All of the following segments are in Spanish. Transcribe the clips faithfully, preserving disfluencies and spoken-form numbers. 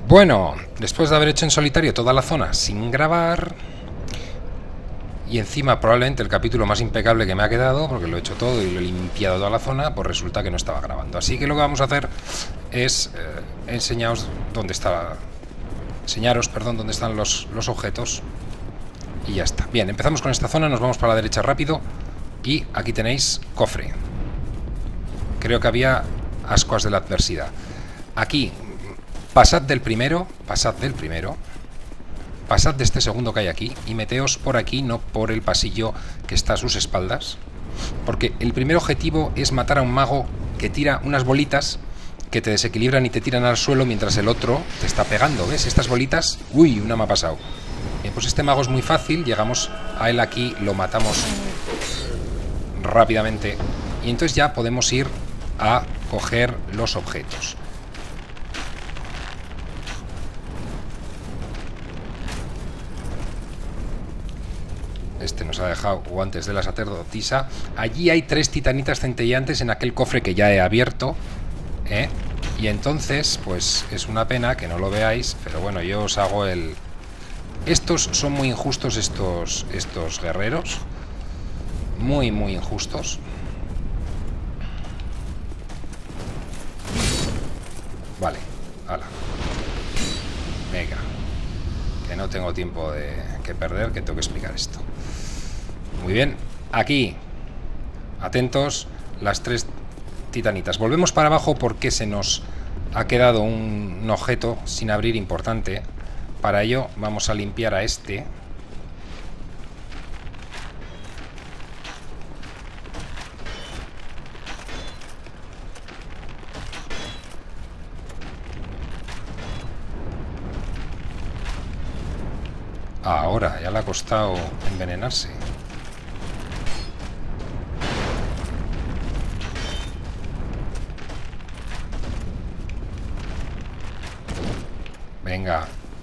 Bueno, después de haber hecho en solitario toda la zona sin grabar, y encima probablemente el capítulo más impecable que me ha quedado, porque lo he hecho todo y lo he limpiado toda la zona, pues resulta que no estaba grabando. Así que lo que vamos a hacer es eh, enseñaros dónde está, enseñaros, perdón, dónde están los, los objetos. Y ya está. Bien, empezamos con esta zona, nos vamos para la derecha rápido. Y aquí tenéis cofre. Creo que había ascuas de la adversidad. Aquí, pasad del primero, pasad del primero. Pasad de este segundo que hay aquí y meteos por aquí, no por el pasillo que está a sus espaldas. Porque el primer objetivo es matar a un mago que tira unas bolitas que te desequilibran y te tiran al suelo mientras el otro te está pegando. ¿Ves? Estas bolitas... Uy, una me ha pasado. Bien, pues este mago es muy fácil. Llegamos a él aquí, lo matamos rápidamente. Y entonces ya podemos ir a coger los objetos. Este nos ha dejado guantes de la sacerdotisa. Allí hay tres titanitas centelleantes en aquel cofre que ya he abierto, ¿eh? Y entonces, pues es una pena que no lo veáis, pero bueno, yo os hago el... Estos son muy injustos, estos, estos guerreros. Muy, muy injustos. Vale, hala. Venga. Que no tengo tiempo de que perder, que tengo que explicar esto. Muy bien, aquí, atentos, las tres titanitas. Volvemos para abajo porque se nos ha quedado un, un objeto sin abrir importante. Para ello vamos a limpiar a este. Ahora, ya le ha costado envenenarse. Venga.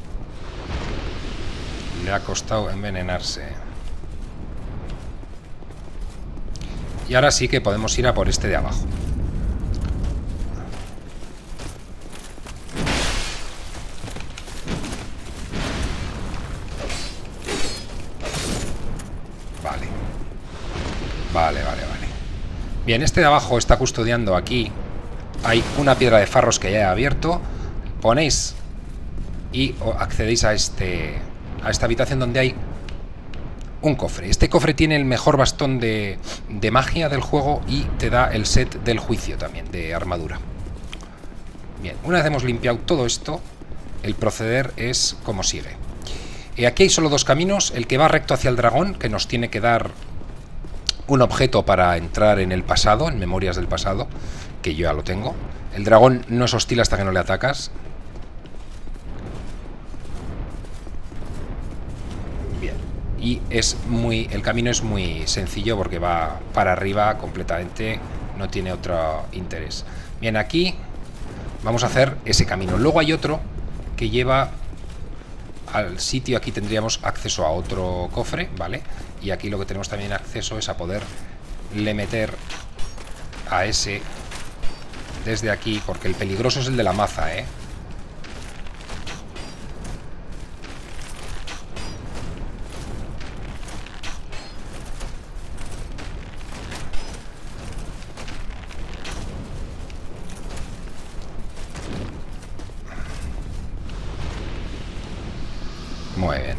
Le ha costado envenenarse. Y ahora sí que podemos ir a por este de abajo. Vale. Vale, vale, vale. Bien, este de abajo está custodiando aquí. Hay una piedra de farros que ya he abierto. Ponéis y accedéis a este a esta habitación donde hay un cofre. Este cofre tiene el mejor bastón de, de magia del juego y te da el set del juicio también, de armadura. Bien, una vez hemos limpiado todo esto, el proceder es como sigue. Y aquí hay solo dos caminos, el que va recto hacia el dragón, que nos tiene que dar un objeto para entrar en el pasado, en memorias del pasado, que yo ya lo tengo. El dragón no es hostil hasta que no le atacas. Y es muy, el camino es muy sencillo porque va para arriba completamente, no tiene otro interés. Bien, aquí vamos a hacer ese camino. Luego hay otro que lleva al sitio, aquí tendríamos acceso a otro cofre, ¿vale? Y aquí lo que tenemos también acceso es a poderle meter a ese desde aquí, porque el peligroso es el de la maza, ¿eh? Muy bien.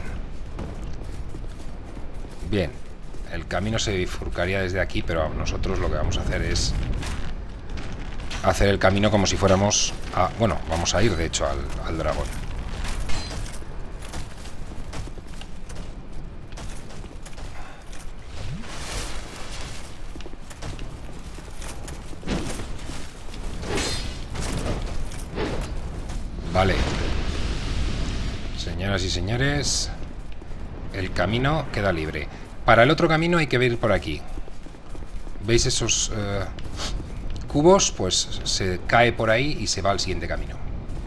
Bien, el camino se bifurcaría desde aquí, pero nosotros lo que vamos a hacer es hacer el camino como si fuéramos a... Bueno, vamos a ir de hecho al, al dragón. Vale. Señoras y señores, el camino queda libre. Para el otro camino hay que ir por aquí. ¿Veis esos eh, cubos? Pues se cae por ahí y se va al siguiente camino.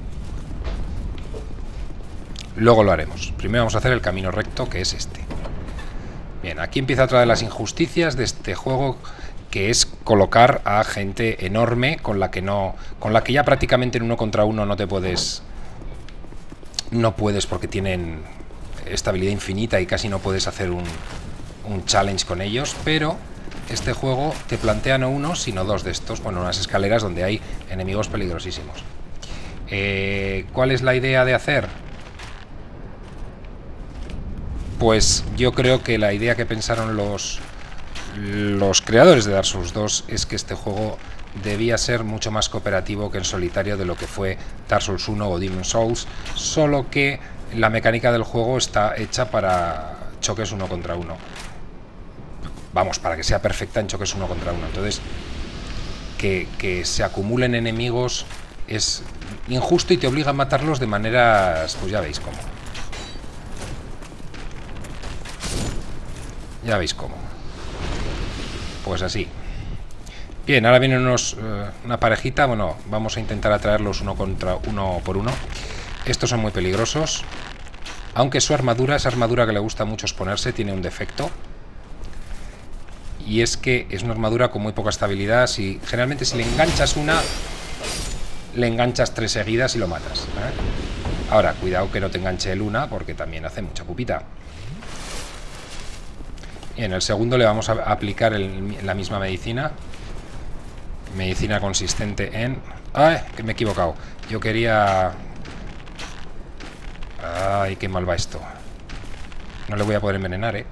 Luego lo haremos. Primero vamos a hacer el camino recto, que es este. Bien, aquí empieza otra de las injusticias de este juego, que es colocar a gente enorme con la que no, con la que ya prácticamente en uno contra uno no te puedes no puedes porque tienen estabilidad infinita y casi no puedes hacer un, un challenge con ellos, pero este juego te plantea no uno, sino dos de estos, bueno, unas escaleras donde hay enemigos peligrosísimos. Eh, ¿Cuál es la idea de hacer? Pues yo creo que la idea que pensaron los, los creadores de Dark Souls dos es que este juego debía ser mucho más cooperativo que en solitario de lo que fue Dark Souls uno o Demon's Souls, solo que la mecánica del juego está hecha para choques uno contra uno. Vamos, para que sea perfecta en choques uno contra uno. Entonces, que, que se acumulen enemigos es injusto y te obliga a matarlos de maneras, pues ya veis cómo. Ya veis cómo. Pues así. Bien, ahora vienen unos, uh, una parejita. Bueno, vamos a intentar atraerlos uno contra uno por uno. Estos son muy peligrosos. Aunque su armadura, esa armadura que le gusta mucho exponerse, tiene un defecto. Y es que es una armadura con muy poca estabilidad. Si, generalmente si le enganchas una, le enganchas tres seguidas y lo matas, ¿eh? Ahora, cuidado que no te enganche el una, porque también hace mucha pupita. Y en el segundo le vamos a aplicar el, la misma medicina. Medicina consistente en... ¡Ay! Que me he equivocado. Yo quería... ¡Ay! Qué mal va esto. No le voy a poder envenenar, ¿eh?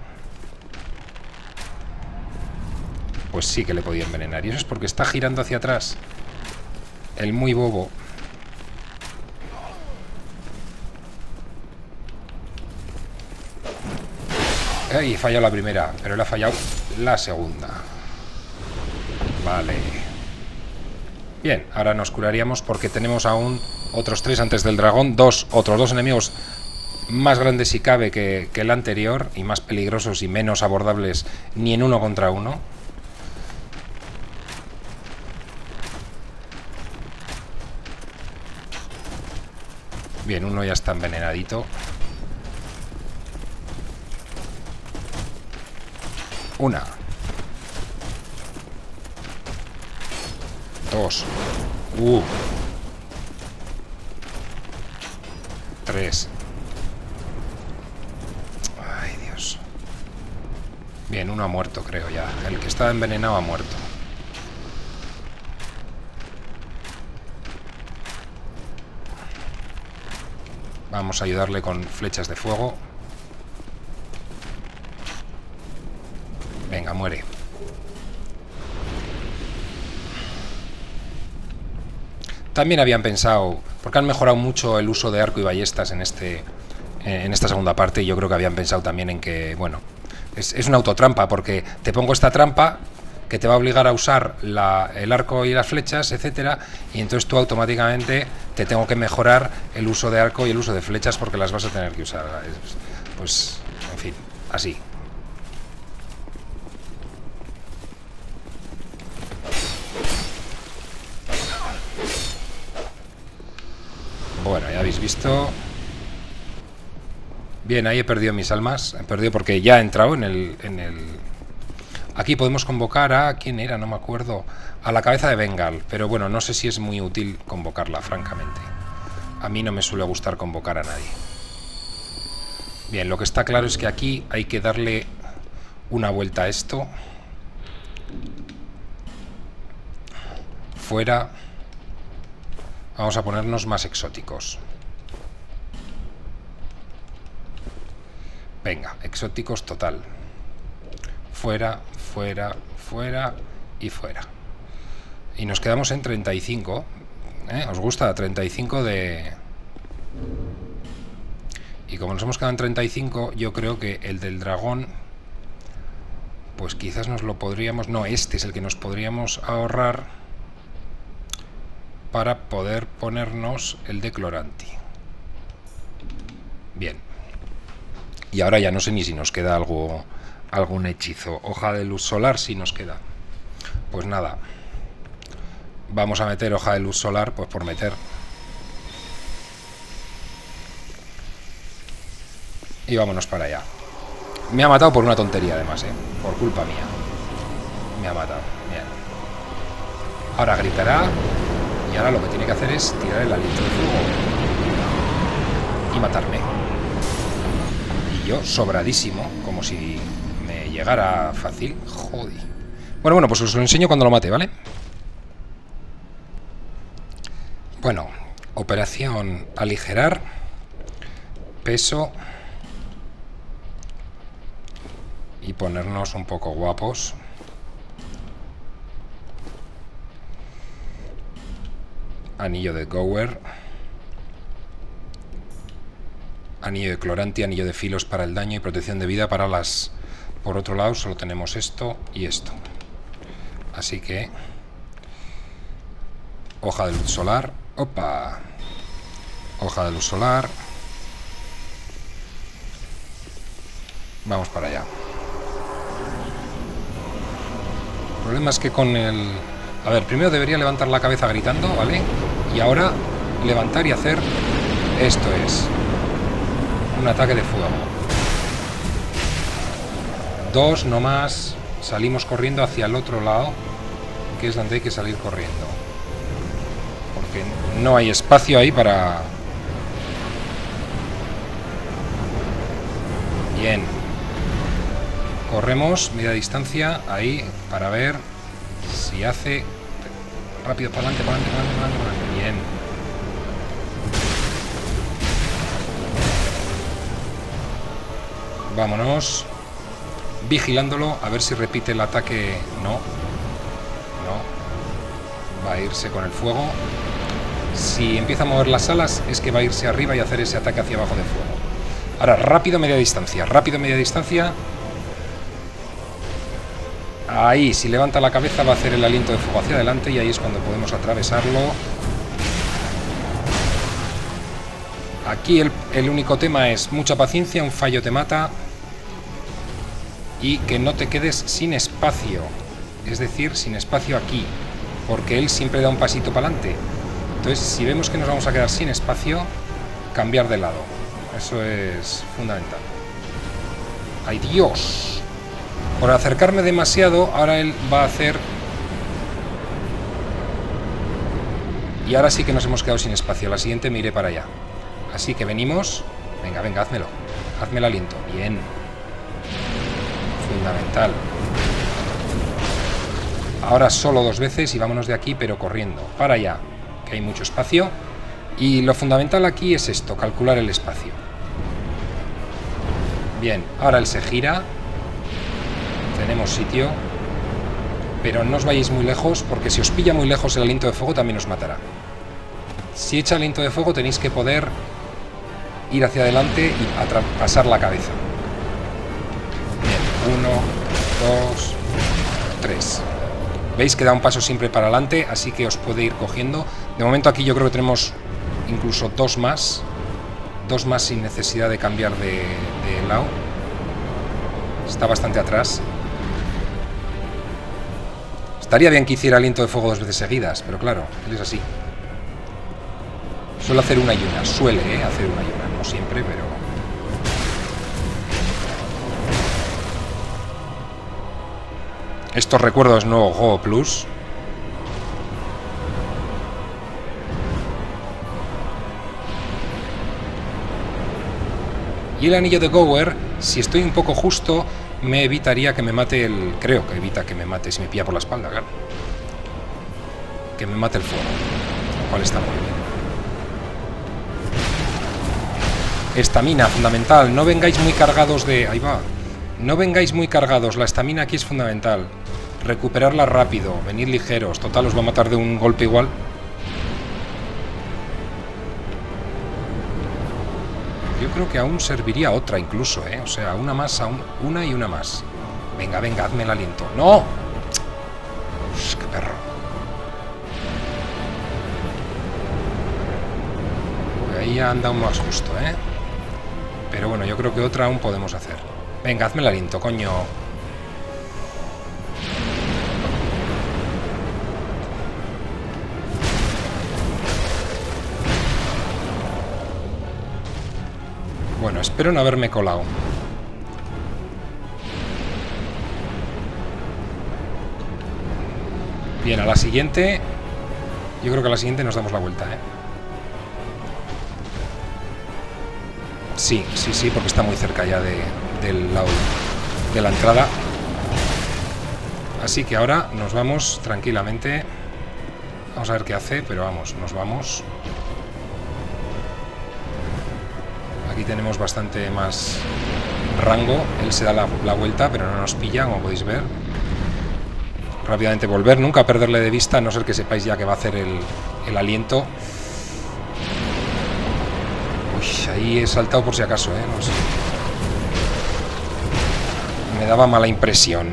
Pues sí que le podía envenenar. Y eso es porque está girando hacia atrás. El muy bobo. ¡Ay! He fallado la primera, pero él ha fallado la segunda. Vale. Bien, ahora nos curaríamos porque tenemos aún otros tres antes del dragón. Dos, otros dos enemigos más grandes si cabe que, que el anterior. Y más peligrosos y menos abordables ni en uno contra uno. Bien, uno ya está envenenadito. Una. Dos. Uh. Tres. Ay, Dios. Bien, uno ha muerto, creo ya. El que estaba envenenado ha muerto. Vamos a ayudarle con flechas de fuego. Venga, muere. También habían pensado, porque han mejorado mucho el uso de arco y ballestas en este en esta segunda parte, y yo creo que habían pensado también en que, bueno, es, es una autotrampa, porque te pongo esta trampa que te va a obligar a usar la, el arco y las flechas, etcétera, y entonces tú automáticamente te tengo que mejorar el uso de arco y el uso de flechas porque las vas a tener que usar. Pues, en fin, así. Bueno, ya habéis visto. Bien, ahí he perdido mis almas. He perdido porque ya he entrado en el, en el... Aquí podemos convocar a... ¿Quién era? No me acuerdo. A la cabeza de Bengal. Pero bueno, no sé si es muy útil convocarla, francamente. A mí no me suele gustar convocar a nadie. Bien, lo que está claro es que aquí hay que darle una vuelta a esto. Fuera. Vamos a ponernos más exóticos. Venga, exóticos total. Fuera, fuera, fuera y fuera. Y nos quedamos en treinta y cinco. ¿Eh? ¿Os gusta? treinta y cinco de... Y como nos hemos quedado en treinta y cinco, yo creo que el del dragón, pues quizás nos lo podríamos... No, este es el que nos podríamos ahorrar para poder ponernos el de Cloranti. Bien. Y ahora ya no sé ni si nos queda algo, algún hechizo. Hoja de luz solar sí nos queda. Pues nada. Vamos a meter hoja de luz solar, pues por meter. Y vámonos para allá. Me ha matado por una tontería además, ¿eh? Por culpa mía. Me ha matado. Bien. Ahora gritará. Y ahora lo que tiene que hacer es tirar el aliento de fuego. y matarme. Y yo sobradísimo, como si me llegara fácil. Joder. Bueno, bueno, pues os lo enseño cuando lo mate, ¿vale? Bueno, operación aligerar, peso y ponernos un poco guapos. Anillo de Gower, anillo de clorante, anillo de filos para el daño y protección de vida para las... Por otro lado solo tenemos esto y esto. Así que... hoja de luz solar. ¡Opa! Hoja de luz solar. Vamos para allá. El problema es que con el... A ver, primero debería levantar la cabeza gritando, ¿vale? Y ahora levantar y hacer... Esto es... un ataque de fuego. Dos, no más. Salimos corriendo hacia el otro lado, que es donde hay que salir corriendo. Porque no hay espacio ahí para... Bien. Corremos media distancia ahí para ver si hace... Rápido, para adelante, para adelante, para adelante, para adelante. Bien. Vámonos. Vigilándolo, a ver si repite el ataque. No. No. Va a irse con el fuego. Si empieza a mover las alas, es que va a irse arriba y hacer ese ataque hacia abajo de fuego. Ahora, rápido, media distancia. Rápido, media distancia. Ahí, si levanta la cabeza, va a hacer el aliento de fuego hacia adelante y ahí es cuando podemos atravesarlo. Aquí el, el único tema es mucha paciencia, un fallo te mata. Y que no te quedes sin espacio. Es decir, sin espacio aquí. Porque él siempre da un pasito para adelante. Entonces, si vemos que nos vamos a quedar sin espacio, cambiar de lado. Eso es fundamental. ¡Ay, Dios! Por acercarme demasiado, ahora él va a hacer... Y ahora sí que nos hemos quedado sin espacio. La siguiente me iré para allá. Así que venimos... Venga, venga, házmelo. Hazme el aliento. Bien. Fundamental. Ahora solo dos veces y vámonos de aquí, pero corriendo. Para allá, que hay mucho espacio. Y lo fundamental aquí es esto, calcular el espacio. Bien, ahora él se gira. Tenemos sitio. Pero no os vayáis muy lejos, porque si os pilla muy lejos el aliento de fuego también os matará. Si echa aliento de fuego tenéis que poder ir hacia adelante y pasar la cabeza. Bien, uno, dos, tres. Veis que da un paso siempre para adelante, así que os puede ir cogiendo. De momento aquí yo creo que tenemos incluso dos más. Dos más sin necesidad de cambiar de, de lado. Está bastante atrás. Estaría bien que hiciera aliento de fuego dos veces seguidas, pero claro, él es así. Suele hacer una y una, suele ¿eh? hacer una y una, no siempre, pero... Estos recuerdos nuevo Go Plus. Y el anillo de Gower, si estoy un poco justo, me evitaría que me mate el... Creo que evita que me mate si me pilla por la espalda, claro. Que me mate el fuego, lo cual está muy bien. Estamina, fundamental. No vengáis muy cargados de... Ahí va. No vengáis muy cargados. La estamina aquí es fundamental. Recuperarla rápido. Venid ligeros. Total, os va a matar de un golpe igual. Yo creo que aún serviría otra incluso, ¿eh? O sea, una más, aún, una y una más. Venga, venga, hazme el aliento. ¡No! Uf, ¡qué perro! Uy, ahí ya anda un más justo, ¿eh? Pero bueno, yo creo que otra aún podemos hacer. Venga, hazme el aliento, coño. Bueno, espero no haberme colado. Bien, a la siguiente... Yo creo que a la siguiente nos damos la vuelta, ¿eh? Sí, sí, sí, porque está muy cerca ya de, del lado de la entrada. Así que ahora nos vamos tranquilamente. Vamos a ver qué hace, pero vamos, nos vamos. Aquí tenemos bastante más rango. Él se da la, la vuelta, pero no nos pilla, como podéis ver. Rápidamente volver, nunca perderle de vista, a no ser que sepáis ya que va a hacer el, el aliento. Uy, ahí he saltado por si acaso, ¿eh? No sé. Me daba mala impresión.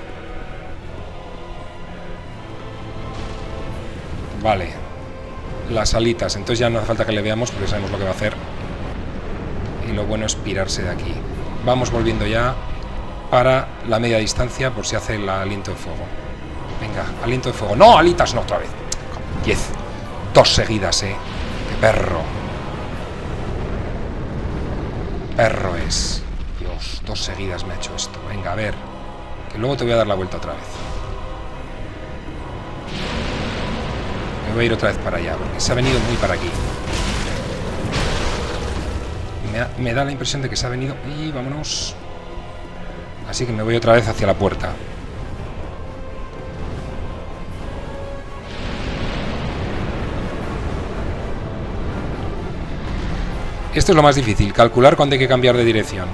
Vale. Las alitas, entonces ya no hace falta que le veamos porque sabemos lo que va a hacer. Y lo bueno es pirarse de aquí. Vamos volviendo ya para la media distancia por si hace el aliento de fuego. Venga, aliento de fuego. ¡No, alitas! No, otra vez. Diez. Dos seguidas, ¿eh? ¡Qué perro! Perro es. Dios, dos seguidas me ha hecho esto. Venga, a ver. Que luego te voy a dar la vuelta otra vez. Me voy a ir otra vez para allá, porque se ha venido muy para aquí. Me, ha, me da la impresión de que se ha venido... Y vámonos. Así que me voy otra vez hacia la puerta. Esto es lo más difícil, calcular cuándo hay que cambiar de dirección.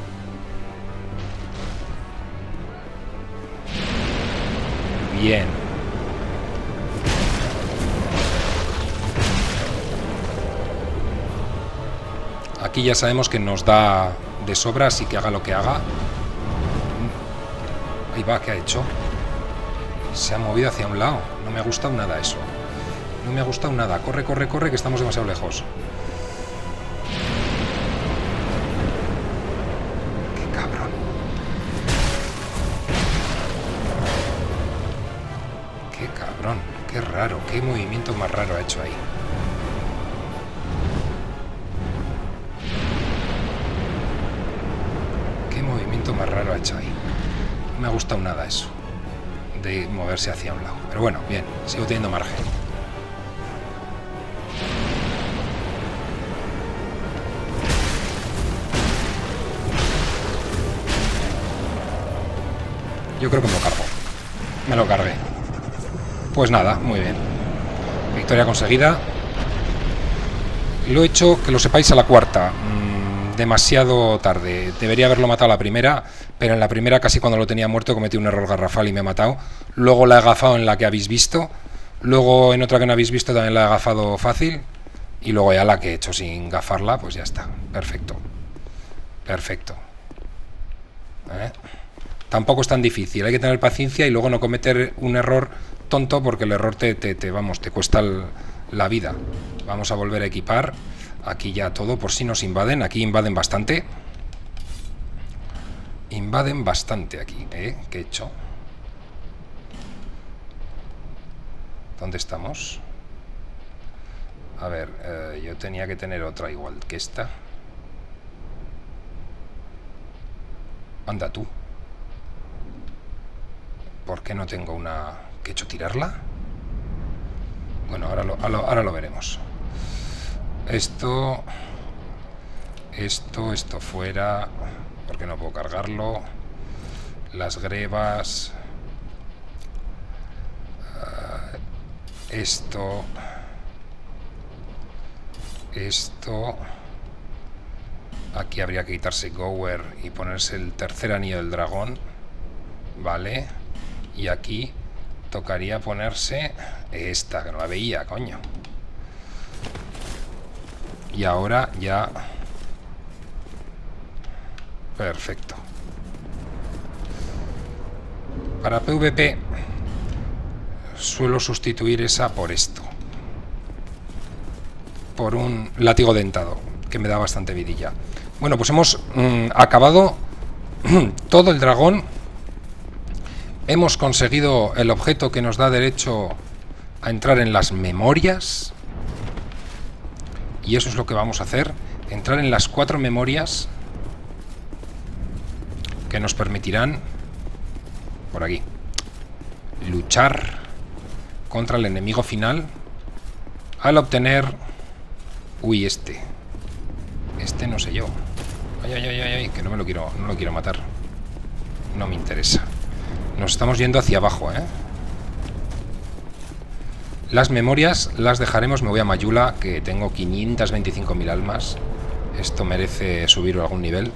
Bien. Aquí ya sabemos que nos da de sobra, así que haga lo que haga. Ahí va, ¿qué ha hecho? Se ha movido hacia un lado. No me ha gustado nada eso. No me ha gustado nada. Corre, corre, corre, que estamos demasiado lejos. Qué raro, qué movimiento más raro ha hecho ahí. Qué movimiento más raro ha hecho ahí. No me ha gustado nada eso, de moverse hacia un lado. Pero bueno, bien, sigo teniendo margen. Yo creo que me lo cargo. Me lo cargué. Pues nada, muy bien. Victoria conseguida. Lo he hecho, que lo sepáis, a la cuarta. Mm, demasiado tarde. Debería haberlo matado a la primera, pero en la primera, casi cuando lo tenía muerto, cometí un error garrafal y me ha matado. Luego la he agafado en la que habéis visto. Luego en otra que no habéis visto también la he agafado fácil. Y luego ya la que he hecho sin gafarla, pues ya está. Perfecto. Perfecto. ¿Eh? Tampoco es tan difícil. Hay que tener paciencia y luego no cometer un error tonto, porque el error te, te, te vamos, te cuesta el, la vida. Vamos a volver a equipar. Aquí ya todo, por si nos invaden. Aquí invaden bastante. Invaden bastante aquí, ¿eh? ¿Qué he hecho? ¿Dónde estamos? A ver, eh, yo tenía que tener otra igual que esta. Anda tú. ¿Por qué no tengo una... ¿Que he hecho tirarla? Bueno, ahora lo, ahora, ahora lo veremos. Esto... Esto, esto fuera... Porque no puedo cargarlo. Las grebas... Uh, esto... Esto... Aquí habría que quitarse Gower y ponerse el tercer anillo del dragón. Vale. Y aquí tocaría ponerse esta, que no la veía, coño. Y ahora ya... Perfecto. Para PvP suelo sustituir esa por esto. Por un látigo dentado, que me da bastante vidilla. Bueno, pues hemos mmm, acabado todo el dragón. Hemos conseguido el objeto que nos da derecho a entrar en las memorias. Y eso es lo que vamos a hacer. Entrar en las cuatro memorias que nos permitirán, por aquí, luchar contra el enemigo final al obtener... Uy, este. Este. este no sé yo. Ay, ay, ay, ay, ay, que no me lo quiero, no lo quiero matar. No me interesa. Nos estamos yendo hacia abajo, ¿eh? Las memorias las dejaremos. Me voy a Mayula, que tengo quinientas veinticinco mil almas. Esto merece subir a algún nivel.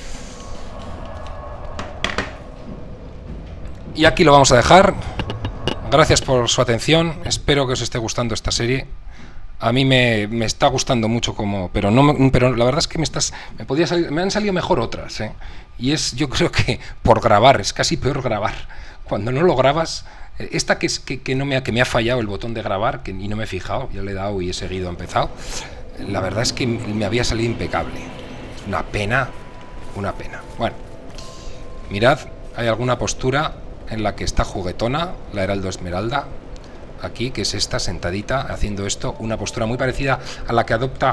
Y aquí lo vamos a dejar. Gracias por su atención. Espero que os esté gustando esta serie. A mí me, me está gustando mucho como... Pero no me, pero la verdad es que me estás me podía salir, me han salido mejor otras, ¿eh? Y es, yo creo que por grabar, es casi peor grabar. Cuando no lo grabas... Esta que, es, que, que, no me ha, que me ha fallado el botón de grabar, que, y no me he fijado, yo le he dado y he seguido, he empezado. La verdad es que me había salido impecable. Una pena, una pena. Bueno, mirad, hay alguna postura en la que está juguetona, la Heraldo Esmeralda, aquí, que es esta, sentadita, haciendo esto, una postura muy parecida a la que adopta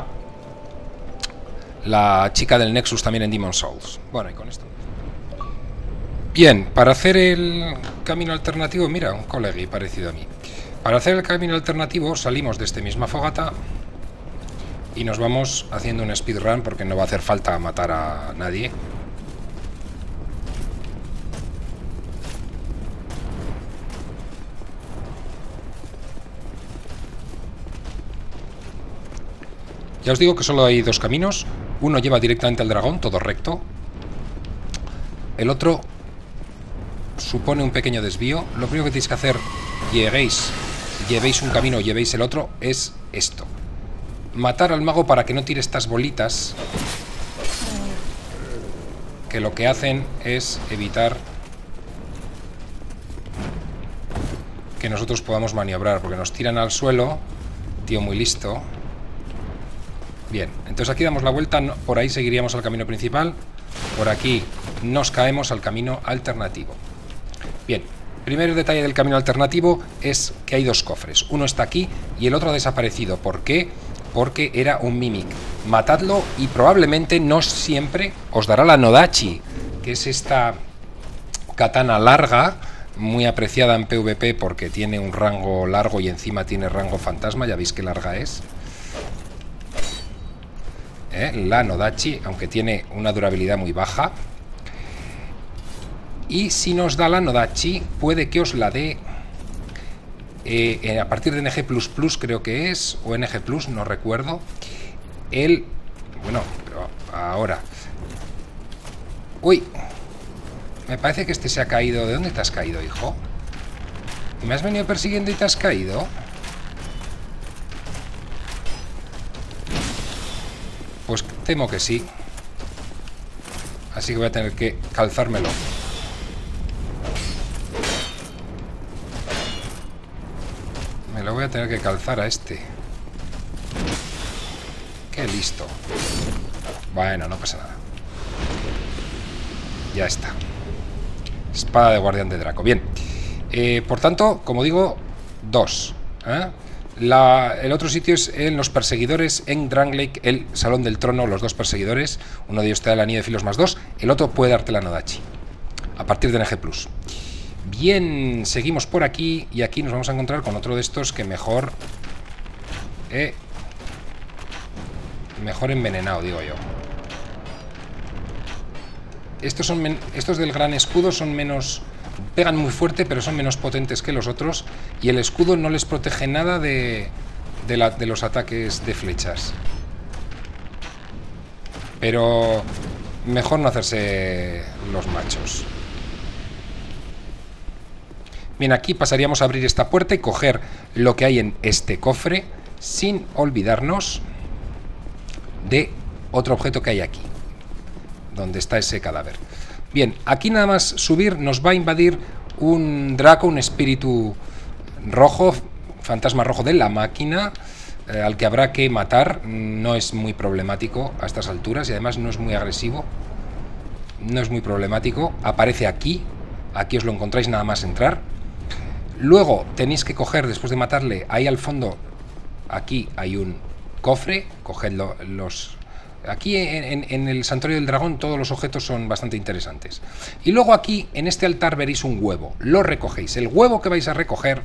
la chica del Nexus también en Demon's Souls. Bueno, y con esto... Bien, para hacer el camino alternativo, mira, un colegui parecido a mí. Para hacer el camino alternativo salimos de esta misma fogata y nos vamos haciendo un speedrun porque no va a hacer falta matar a nadie. Ya os digo que solo hay dos caminos. Uno lleva directamente al dragón, todo recto. El otro supone un pequeño desvío. Lo primero que tenéis que hacer, lleguéis, llevéis un camino, llevéis el otro, es esto. Matar al mago para que no tire estas bolitas, que lo que hacen es evitar que nosotros podamos maniobrar, porque nos tiran al suelo. Tío muy listo. Bien, entonces aquí damos la vuelta, por ahí seguiríamos al camino principal, por aquí nos caemos al camino alternativo. Bien, primer detalle del camino alternativo es que hay dos cofres. Uno está aquí y el otro ha desaparecido. ¿Por qué? Porque era un Mimic. Matadlo y probablemente no siempre os dará la Nodachi, que es esta katana larga, muy apreciada en PvP porque tiene un rango largo y encima tiene rango fantasma. Ya veis qué larga es. ¿Eh? La Nodachi, aunque tiene una durabilidad muy baja. Y si nos da la Nodachi, puede que os la dé eh, a partir de N G plus plus, creo que es, o N G plus, no recuerdo. El... Bueno, pero ahora... Uy, me parece que este se ha caído. ¿De dónde te has caído, hijo? ¿Me has venido persiguiendo y te has caído? Pues temo que sí. Así que voy a tener que calzármelo. Me lo voy a tener que calzar a este. Qué listo. Bueno, no pasa nada. Ya está. Espada de guardián de Draco. Bien. Eh, por tanto, como digo, dos. ¿Eh? La, el otro sitio es en los perseguidores en Drangleic, el Salón del Trono, los dos perseguidores. Uno de ellos te da el anillo de filos más dos. El otro puede darte la Nodachi a partir de N G plus. Bien, seguimos por aquí y aquí nos vamos a encontrar con otro de estos que mejor eh, mejor envenenado, digo yo. Estos son men estos del gran escudo son menos... Pegan muy fuerte, pero son menos potentes que los otros. Y el escudo no les protege nada de, de, la, de los ataques de flechas. Pero mejor no hacerse los machos. Bien, aquí pasaríamos a abrir esta puerta y coger lo que hay en este cofre, sin olvidarnos de otro objeto que hay aquí, donde está ese cadáver. Bien, aquí nada más subir nos va a invadir un Draco, un espíritu rojo, fantasma rojo de la máquina, eh, al que habrá que matar. No es muy problemático a estas alturas y además no es muy agresivo. No es muy problemático. Aparece aquí, aquí os lo encontráis nada más entrar. Luego tenéis que coger, después de matarle, ahí al fondo, aquí hay un cofre, cogedlo, los... Aquí en, en, en el Santuario del Dragón todos los objetos son bastante interesantes. Y luego aquí, en este altar, veréis un huevo. Lo recogéis. El huevo que vais a recoger,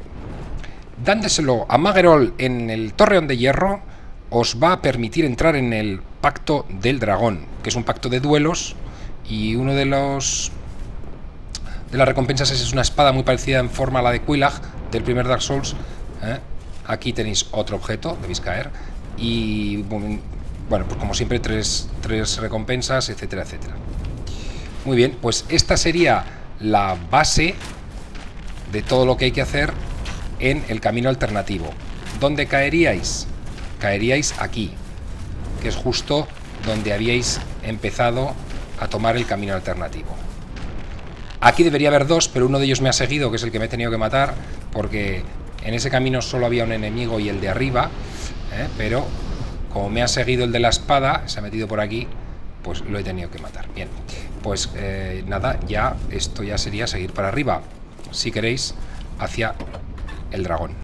dándoselo a Magerol en el Torreón de Hierro, os va a permitir entrar en el Pacto del Dragón, que es un pacto de duelos, y uno de los de las recompensas es una espada muy parecida en forma a la de Quelaag del primer Dark Souls. ¿eh? Aquí tenéis otro objeto, debéis caer, y bueno, pues como siempre tres, tres recompensas, etcétera, etcétera. Muy bien, pues esta sería la base de todo lo que hay que hacer en el camino alternativo. ¿Dónde caeríais? Caeríais aquí, que es justo donde habíais empezado a tomar el camino alternativo. Aquí debería haber dos, pero uno de ellos me ha seguido, que es el que me he tenido que matar, porque en ese camino solo había un enemigo y el de arriba, ¿eh? Pero como me ha seguido el de la espada, se ha metido por aquí, pues lo he tenido que matar. Bien, pues eh, nada, ya esto ya sería seguir para arriba, si queréis, hacia el dragón.